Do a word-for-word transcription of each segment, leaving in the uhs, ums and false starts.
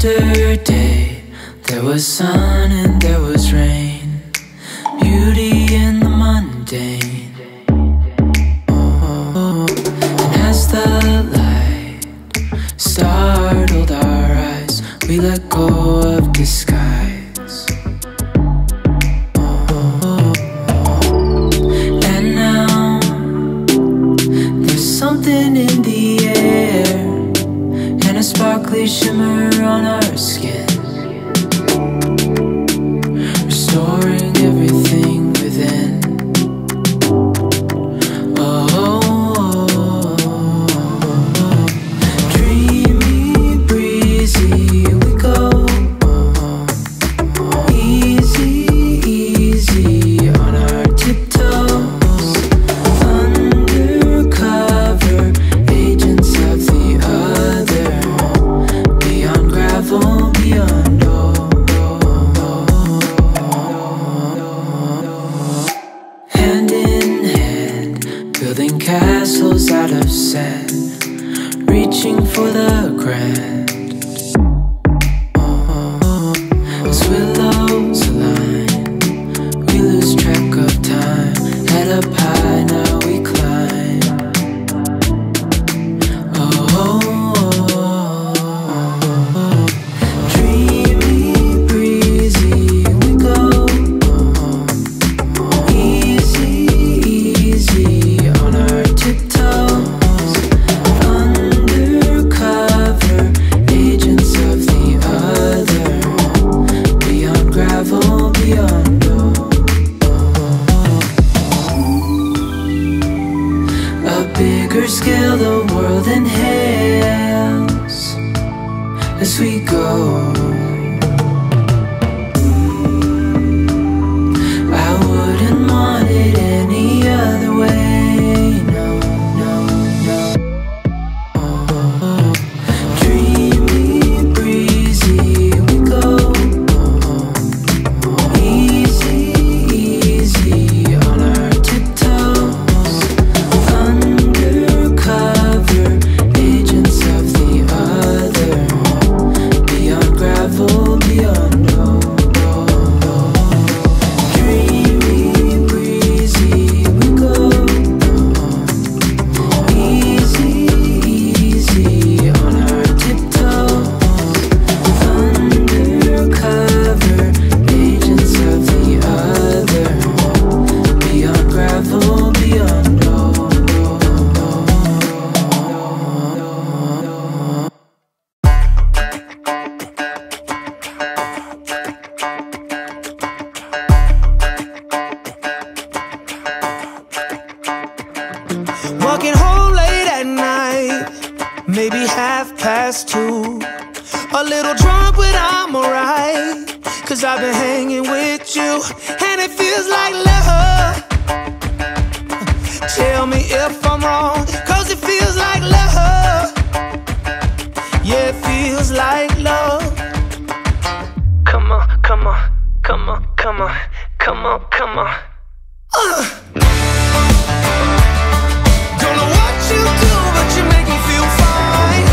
Yesterday there was sun and there was rain, beauty in the mundane. Oh, and as the light startled our eyes, we let go of disguise. Oh, and now there's something in the air and a sparkly shimmer on our skin, restoring everything within. Oh, dreamy, breezy, we go. Easy, easy on our tiptoes, undercover agents of the other, beyond gravel, beyond oh. Hand in hand, building castles out of sand, reaching for the grand. Oh, as willows align, we lose track of time. Head up high, now we climb. Oh, dreamy, breezy, we go. Easy, easy on our tiptoes, undercover agents of the other, beyond gravel, beyond oh. A bigger scale the world inhales as we go. I wouldn't want it any other way. No, no, no. Oh, dreamy, breezy, we go. Easy, easy on our tiptoes, undercover agents of the other, beyond gravel, beyond oh. Dreamy, breezy, we go. Easy, easy on our tiptoes, undercover agents of the other, beyond gravel, beyond oh. Walking home late at night, maybe half past two. A little drunk, but I'm alright, cause I've been hanging with you, and it feels like love. Tell me if I'm wrong, cause it feels like love. Yeah, it feels like love. Come on, come on, come on, come on, come on, come on. Uh. Don't know what you do, but you make me feel fine.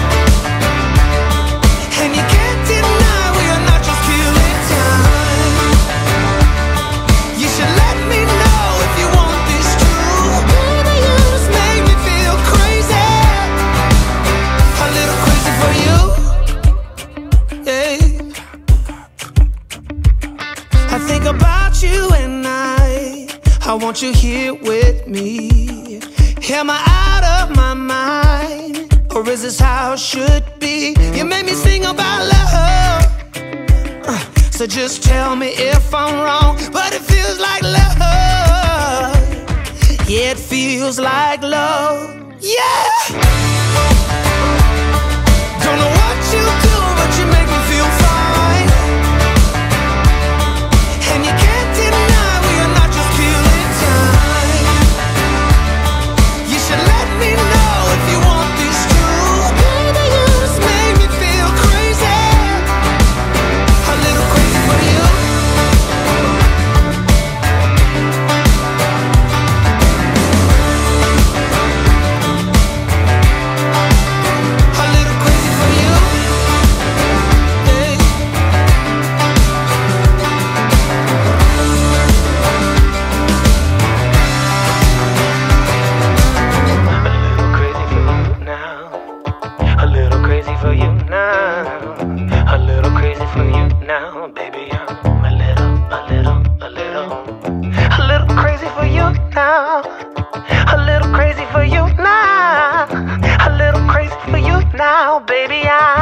And you can't deny we are not just killing time. You should let me know if you want this true. Baby, you just make me feel crazy, a little crazy for you. Yeah. I think about you and I I want you here with me. Am I out of my mind, or is this how it should be? You made me sing about love, uh, so just tell me if I'm wrong, but it feels like love. Yeah, it feels like love. Yeah. Don't know what you do, but you make me feel fine. And you can't deny we are not just killing time. You should let me know if you want this true. Baby, you just made me feel crazy, a little crazy for you. now, baby, I